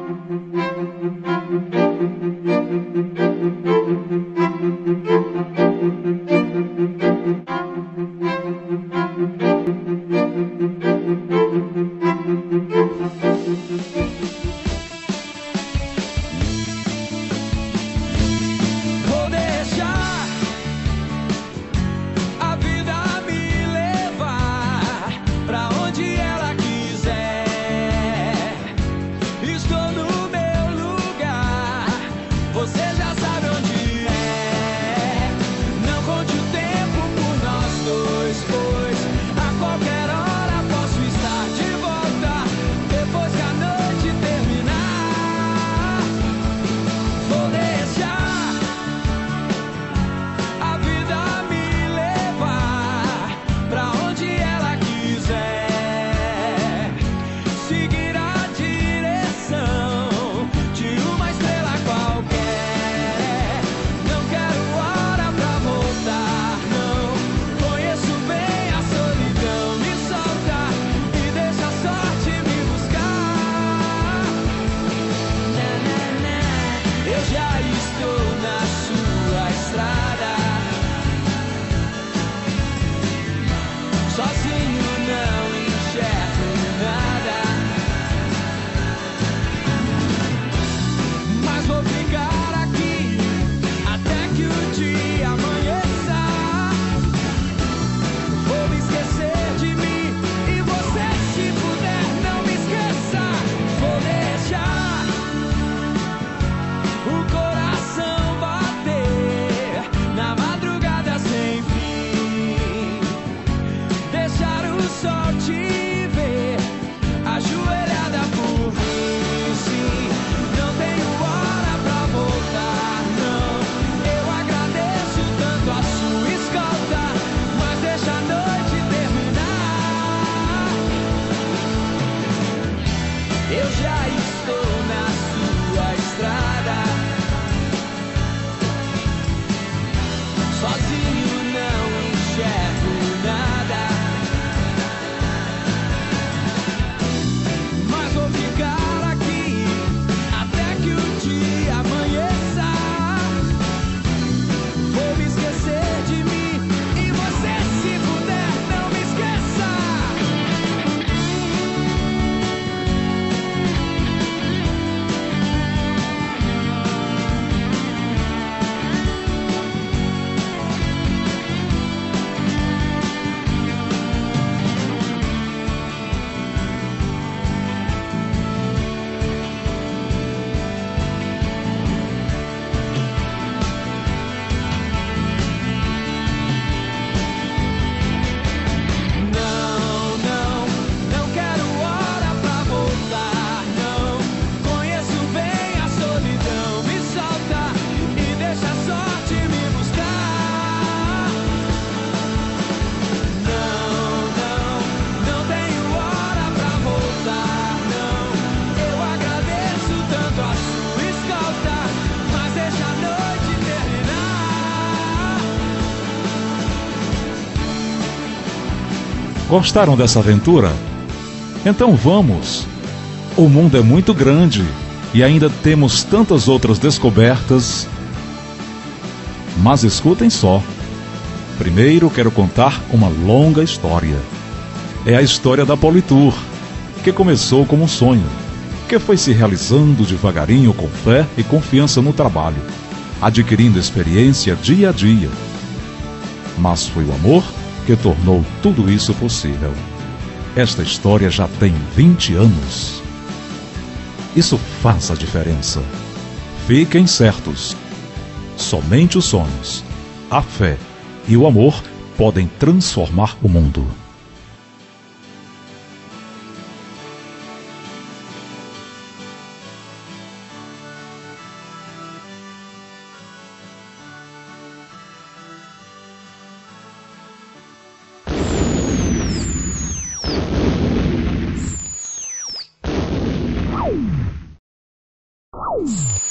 Vou deixar a vida me levar pra onde ela quiser. Estou no meu lugar, você já sabe onde é. Não conte o tempo por nós dois, pois a qualquer hora posso estar de volta depois que a noite terminar. Vou deixar a vida me levar pra onde ela quiser, seguir a direção de uma estrela qualquer. Não quero hora pra voltar, não conheço bem a solidão. Me solta e deixa a sorte me buscar. Eu já estou na sua estrada, sozinho não enxergo nada, mas vou ficar aqui até que o dia amanheça. Vou me esquecer de mim e você, se puder, não me esqueça. Vou deixar o coração bater na madrugada sem fim, deixar o sol te ver ajoelhada por mim. Sim, não tenho hora pra voltar, não. Eu agradeço tanto a sua escolta, mas deixa a noite terminar. Eu já estou na sua estrada, sozinho não enxergo nada, mas vou ficar aqui até que o dia amanheça. Vou me esquecer de mim e você, se puder, não me esqueça. Não quero hora pra voltar, não conheço bem a solidão. Me solta e deixa a sorte me buscar. Não tenho hora pra voltar, não. Eu agradeço tanto a sua escolta, mas deixa a noite terminar. Gostaram dessa aventura? Então vamos! O mundo é muito grande e ainda temos tantas outras descobertas. Mas escutem só. Primeiro quero contar uma longa história. É a história da Politour, que começou como um sonho, que foi se realizando devagarinho com fé e confiança no trabalho, adquirindo experiência dia a dia. Mas foi o amor que tornou tudo isso possível. Esta história já tem 20 anos. Isso faz a diferença. Fiquem certos. Somente os sonhos, a fé e o amor podem transformar o mundo. Wow.